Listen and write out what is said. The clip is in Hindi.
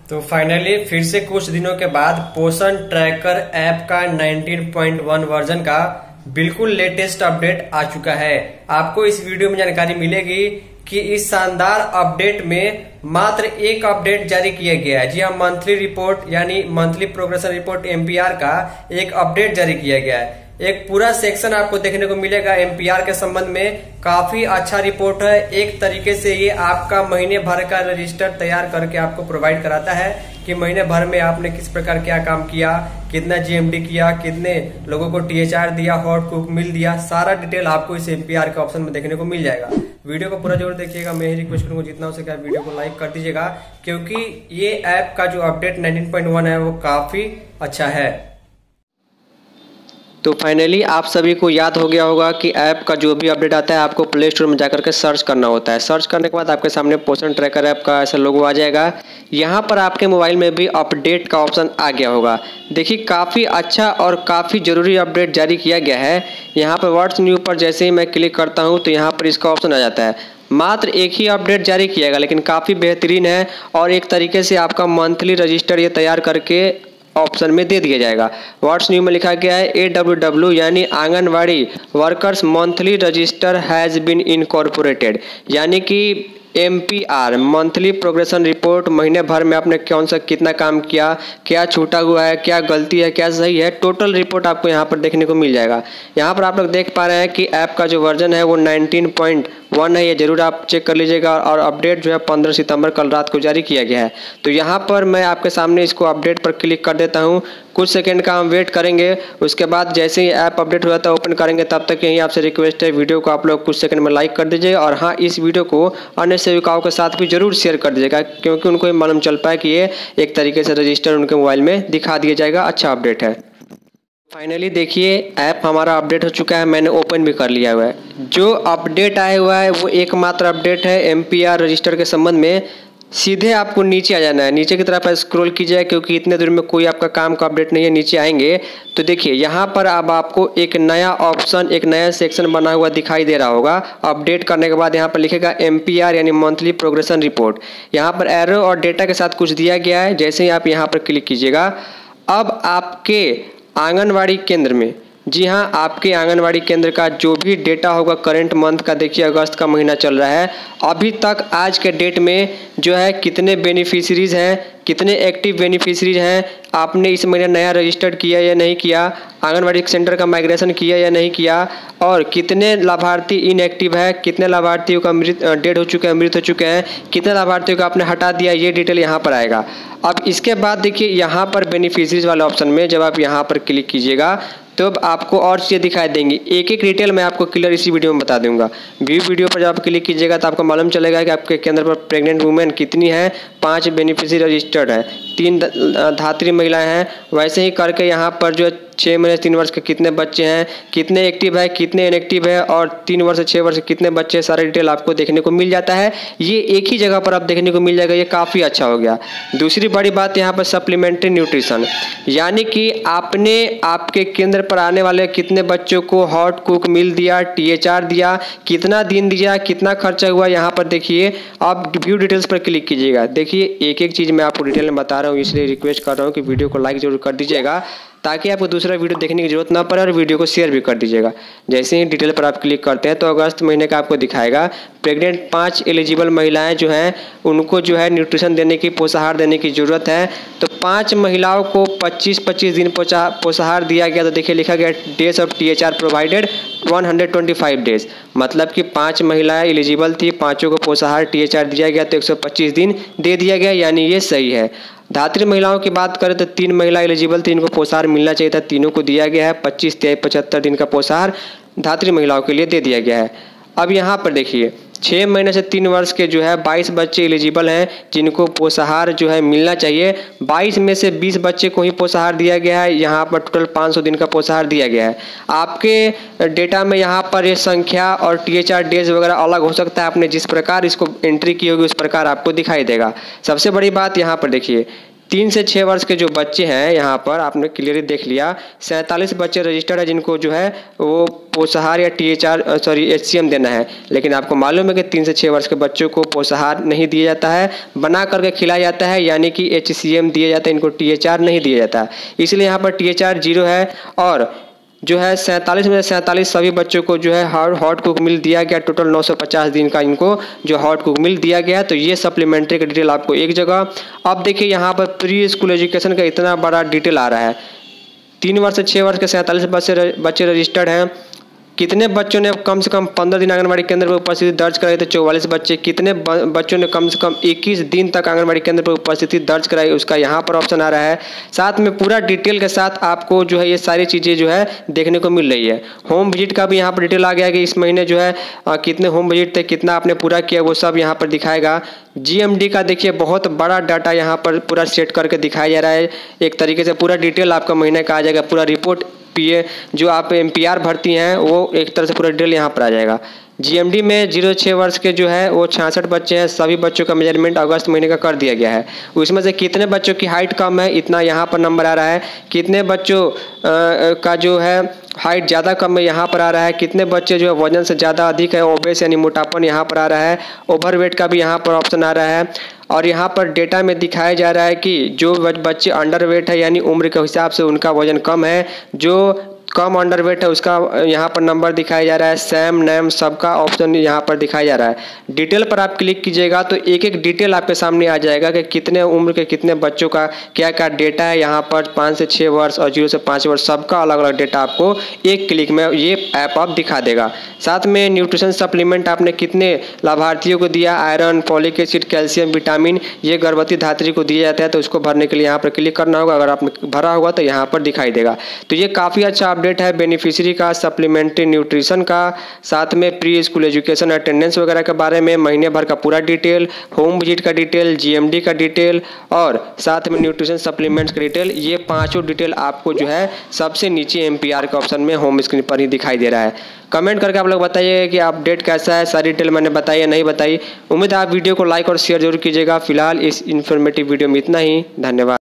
तो फाइनली फिर से कुछ दिनों के बाद पोषण ट्रैकर ऐप का 19.1 वर्जन का बिल्कुल लेटेस्ट अपडेट आ चुका है। आपको इस वीडियो में जानकारी मिलेगी कि इस शानदार अपडेट में मात्र एक अपडेट जारी किया गया है। जी हाँ, मंथली रिपोर्ट यानी मंथली प्रोग्रेशन रिपोर्ट MPR का एक अपडेट जारी किया गया है। एक पूरा सेक्शन आपको देखने को मिलेगा MPR के संबंध में। काफी अच्छा रिपोर्ट है। एक तरीके से ये आपका महीने भर का रजिस्टर तैयार करके आपको प्रोवाइड कराता है कि महीने भर में आपने किस प्रकार क्या काम किया, कितना GMD किया, कितने लोगों को THR दिया, हॉट कुक मिल दिया, सारा डिटेल आपको इस MPR के ऑप्शन में देखने को मिल जाएगा। वीडियो को पूरा जरूर देखिएगा। मैं ही रिक्वेस्ट करूंगा जितना हो सके आप वीडियो को लाइक कर दीजिएगा, क्योंकि ये ऐप का जो अपडेट 19.1 है वो काफी अच्छा है। तो फाइनली आप सभी को याद हो गया होगा कि ऐप का जो भी अपडेट आता है आपको प्ले स्टोर में जाकर के सर्च करना होता है। सर्च करने के बाद आपके सामने पोषण ट्रैकर ऐप का ऐसा लोगो आ जाएगा। यहाँ पर आपके मोबाइल में भी अपडेट का ऑप्शन आ गया होगा। देखिए, काफ़ी अच्छा और काफ़ी ज़रूरी अपडेट जारी किया गया है। यहाँ पर व्हाट्स न्यू पर जैसे ही मैं क्लिक करता हूँ तो यहाँ पर इसका ऑप्शन आ जाता है। मात्र एक ही अपडेट जारी किया गया, लेकिन काफ़ी बेहतरीन है और एक तरीके से आपका मंथली रजिस्टर ये तैयार करके ऑप्शन में दे दिया जाएगा। व्हाट्स न्यू में लिखा गया है AWW यानी anganwadi workers monthly register has been incorporated, यानी कि MPR मंथली प्रोग्रेशन रिपोर्ट, महीने भर में आपने कौन सा कितना काम किया, क्या छूटा हुआ है, क्या गलती है, क्या सही है, टोटल रिपोर्ट आपको यहाँ पर देखने को मिल जाएगा। यहाँ पर आप लोग देख पा रहे हैं कि ऐप का जो वर्जन है वो 19.1 है। ये जरूर आप चेक कर लीजिएगा। और अपडेट जो है 15 सितंबर कल रात को जारी किया गया है। तो यहाँ पर मैं आपके सामने इसको अपडेट पर क्लिक कर देता हूँ। कुछ सेकंड का हम वेट करेंगे, उसके बाद जैसे ही ऐप अपडेट हो जाता है ओपन करेंगे। तब तक यही आपसे रिक्वेस्ट है, वीडियो को आप लोग कुछ सेकंड में लाइक कर दीजिए। और हाँ, इस वीडियो को अन्य सेविकाओं के साथ भी जरूर शेयर कर दीजिएगा, क्योंकि उनको मालूम चल पाए कि ये एक तरीके से रजिस्टर उनके मोबाइल में दिखा दिया जाएगा। अच्छा अपडेट है। फाइनली देखिए, ऐप हमारा अपडेट हो चुका है। मैंने ओपन भी कर लिया हुआ है। जो अपडेट आया हुआ है वो एकमात्र अपडेट है MPR रजिस्टर के संबंध में। सीधे आपको नीचे आ जाना है, नीचे की तरफ स्क्रॉल कीजिए, क्योंकि इतने दूर में कोई आपका काम का अपडेट नहीं है। नीचे आएंगे तो देखिए यहाँ पर अब आपको एक नया ऑप्शन, एक नया सेक्शन बना हुआ दिखाई दे रहा होगा। अपडेट करने के बाद यहाँ पर लिखेगा MPR यानी मंथली प्रोग्रेशन रिपोर्ट। यहाँ पर एरो और डेटा के साथ कुछ दिया गया है। जैसे ही आप यहाँ पर क्लिक कीजिएगा, अब आपके आंगनवाड़ी केंद्र में, जी हाँ, आपके आंगनवाड़ी केंद्र का जो भी डेटा होगा करंट मंथ का, देखिए अगस्त का महीना चल रहा है, अभी तक आज के डेट में जो है कितने बेनिफिशरीज हैं, कितने एक्टिव बेनिफिशरीज हैं, आपने इस महीने नया रजिस्टर्ड किया या नहीं किया, आंगनवाड़ी सेंटर का माइग्रेशन किया या नहीं किया, और कितने लाभार्थी इनएक्टिव है, कितने लाभार्थियों का डेड हो चुके हैं, मृत हो चुके हैं, कितने लाभार्थियों का आपने हटा दिया, ये डिटेल यहाँ पर आएगा। अब इसके बाद देखिए यहाँ पर बेनिफिशरीज वाले ऑप्शन में जब आप यहाँ पर क्लिक कीजिएगा तो अब आपको और चीज़ें दिखाई देंगी। एक एक डिटेल मैं आपको क्लियर इसी वीडियो में बता दूंगा। व्यू वीडियो पर जब आप क्लिक कीजिएगा तो आपको मालूम चलेगा कि आपके केंद्र पर प्रेग्नेंट वुमेन कितनी है, 5 बेनिफिशरी रजिस्टर्ड है, 3 धात्री महिलाएं हैं। वैसे ही करके यहाँ पर जो 6 महीने से 3 वर्ष के कितने बच्चे हैं, कितने एक्टिव है, कितने इनएक्टिव है, और 3 वर्ष से 6 वर्ष के कितने बच्चे, सारे डिटेल आपको देखने को मिल जाता है। ये एक ही जगह पर आप देखने को मिल जाएगा। ये काफ़ी अच्छा हो गया। दूसरी बड़ी बात यहाँ पर सप्लीमेंट्री न्यूट्रिशन, यानी कि आपने आपके केंद्र पर आने वाले कितने बच्चों को हॉट कुक मिल दिया, THR दिया, कितना दिन दिया, कितना खर्चा हुआ, यहाँ पर देखिए। आप व्यू डिटेल्स पर क्लिक कीजिएगा। देखिए, एक एक चीज़ मैं आपको डिटेल में बता रहा हूँ, इसलिए रिक्वेस्ट कर रहा हूँ कि वीडियो को लाइक जरूर कर दीजिएगा, ताकि आपको दूसरा वीडियो देखने की जरूरत ना पड़े, और वीडियो को शेयर भी कर दीजिएगा। जैसे ही डिटेल पर आप क्लिक करते हैं तो अगस्त महीने का आपको दिखाएगा प्रेग्नेंट 5 एलिजिबल महिलाएं जो हैं उनको जो है न्यूट्रिशन देने की, पोषाहार देने की ज़रूरत है। तो 5 महिलाओं को 25-25 दिन पोषाहार दिया गया। तो देखिए लिखा गया days of THR provided 125 days, मतलब कि 5 महिलाएं एलिजिबल थी, 5 को पोषाहार THR दिया गया तो 125 दिन दे दिया गया, यानी ये सही है। धात्री महिलाओं की बात करें तो 3 महिला एलिजिबल थी, इनको पोषाहार मिलना चाहिए था, तीनों को दिया गया है। 25, 23, 75 दिन का पोषाहार धात्री महिलाओं के लिए दे दिया गया है। अब यहाँ पर देखिए 6 महीने से 3 वर्ष के जो है 22 बच्चे एलिजिबल हैं जिनको पोषाहार जो है मिलना चाहिए। 22 में से 20 बच्चे को ही पोषाहार दिया गया है। यहाँ पर टोटल 500 दिन का पोषाहार दिया गया है। आपके डेटा में यहाँ पर ये संख्या और THR डेज वगैरह अलग हो सकता है। आपने जिस प्रकार इसको एंट्री की होगी उस प्रकार आपको दिखाई देगा। सबसे बड़ी बात यहाँ पर देखिए 3 से 6 वर्ष के जो बच्चे हैं यहाँ पर आपने क्लियरली देख लिया 47 बच्चे रजिस्टर्ड है जिनको जो है वो पोषाहार या HCM देना है। लेकिन आपको मालूम है कि 3 से 6 वर्ष के बच्चों को पोषाहार नहीं दिया जाता है, बना करके खिलाया जाता है, यानी कि HCM दिया जाता है, इनको THR नहीं दिया जाता। इसलिए यहाँ पर THR 0 है और जो है 47 में 47 सभी बच्चों को जो है हॉट कुक मिल दिया गया। टोटल 950 दिन का इनको जो हॉट कुक मिल दिया गया। तो ये सप्लीमेंट्री का डिटेल आपको एक जगह। अब देखिए यहाँ पर प्री स्कूल एजुकेशन का इतना बड़ा डिटेल आ रहा है। 3 वर्ष से 6 वर्ष के 47 बच्चे रजिस्टर्ड हैं। कितने बच्चों ने कम से कम 15 दिन आंगनबाड़ी केंद्र पर उपस्थिति दर्ज कराई? तो 44 बच्चे। कितने बच्चों ने कम से कम 21 दिन तक आंगनबाड़ी केंद्र पर उपस्थिति दर्ज कराई? उसका यहाँ पर ऑप्शन आ रहा है। साथ में पूरा डिटेल के साथ आपको जो है ये सारी चीज़ें जो है देखने को मिल रही है। होम विजिट का भी यहाँ पर डिटेल आ गया कि इस महीने जो है कितने होम विजिट थे, कितना आपने पूरा किया, वो सब यहाँ पर दिखाएगा। GMD का देखिए बहुत बड़ा डाटा यहाँ पर पूरा सेट करके दिखाया जा रहा है। एक तरीके से पूरा डिटेल आपका महीने का आ जाएगा। पूरा रिपोर्ट जो आप MPR भरती हैं वो एक तरह से पूरा डिटेल यहाँ पर आ जाएगा। GMD में 0 से 6 वर्ष के जो है वो 66 बच्चे हैं। सभी बच्चों का मेजरमेंट अगस्त महीने का कर दिया गया है। उसमें से कितने बच्चों की हाइट कम है, इतना यहाँ पर नंबर आ रहा है। कितने बच्चों का जो है हाइट ज़्यादा कम है, यहाँ पर आ रहा है। कितने बच्चे जो है वजन से ज़्यादा अधिक है, ओबेस यानी मोटापन, यहाँ पर आ रहा है। ओवरवेट का भी यहाँ पर ऑप्शन आ रहा है। और यहाँ पर डेटा में दिखाया जा रहा है कि जो बच्चे अंडरवेट है यानी उम्र के हिसाब से उनका वजन कम है, जो कम अंडरवेट है उसका यहाँ पर नंबर दिखाया जा रहा है। सैम नेम सबका ऑप्शन यहाँ पर दिखाया जा रहा है। डिटेल पर आप क्लिक कीजिएगा तो एक एक डिटेल आपके सामने आ जाएगा कि कितने उम्र के कितने बच्चों का क्या क्या डेटा है। यहाँ पर 5 से 6 वर्ष और 0 से 5 वर्ष सबका अलग अलग डेटा आपको एक क्लिक में ये ऐप आप दिखा देगा। साथ में न्यूट्रिशन सप्लीमेंट आपने कितने लाभार्थियों को दिया, iron, folic acid, calcium, vitamin, ये गर्भवती धात्री को दिया जाता है। तो उसको भरने के लिए यहाँ पर क्लिक करना होगा। अगर आपने भरा होगा तो यहाँ पर दिखाई देगा। तो ये काफ़ी अच्छा अपडेट है बेनिफिशियरी का, सप्लीमेंट्री न्यूट्रिशन का, साथ में प्री स्कूल एजुकेशन अटेंडेंस वगैरह के बारे में, महीने भर का पूरा डिटेल, होम विजिट का डिटेल, GMD का डिटेल और साथ में न्यूट्रिशन सप्लीमेंट्स का डिटेल। ये पांचों डिटेल आपको जो है सबसे नीचे MPR के ऑप्शन में होम स्क्रीन पर ही दिखाई दे रहा है। कमेंट करके आप लोग बताइए कि अपडेट कैसा है, सारी डिटेल मैंने बताई या नहीं बताई। उम्मीद है आप वीडियो को लाइक और शेयर जरूर कीजिएगा। फिलहाल इस इन्फॉर्मेटिव वीडियो में इतना ही। धन्यवाद।